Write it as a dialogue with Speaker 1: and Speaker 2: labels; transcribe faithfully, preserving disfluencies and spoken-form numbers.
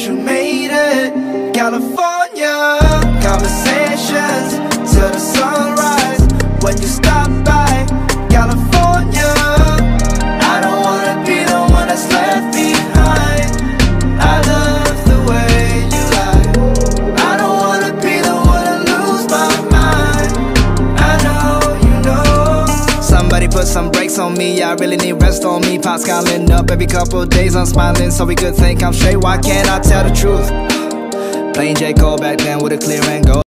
Speaker 1: you made it. California, conversations till the sunrise. When you stop by California, I don't wanna be the one that's left behind. I love the way you lie. I don't wanna be the one to lose my mind. I know you know. Somebody put some brakes on me, I really need rest on me. Pops calling up every couple of days, I'm smiling so we could think I'm straight. Why can't I tell the truth? Playing J. Cole back then with a clear and go.